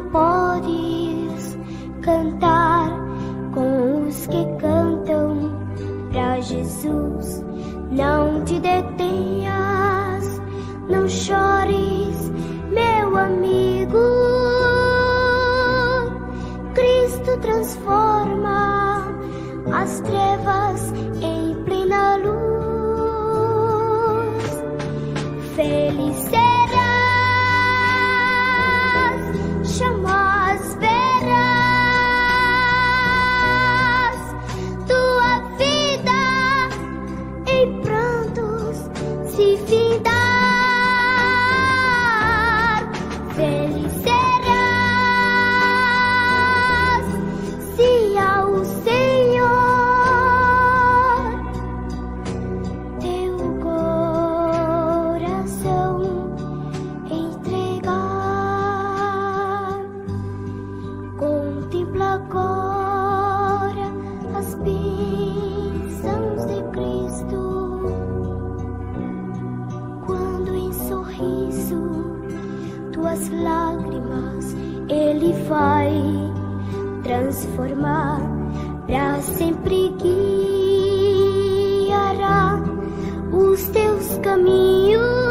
podes cantar com os que cantam pra Jesus. Não te detenhas, não chores, meu amigo. Cristo transforma as trevas em plena luz. Feliz serás, chamas verás, tua vida em prantos se findar. Feliz serás, se ao Senhor teu coração entregar. Contempla agora as bênçãos de Cristo, quando em sorriso tuas lágrimas Ele vai transformar, pra sempre guiará os teus caminhos.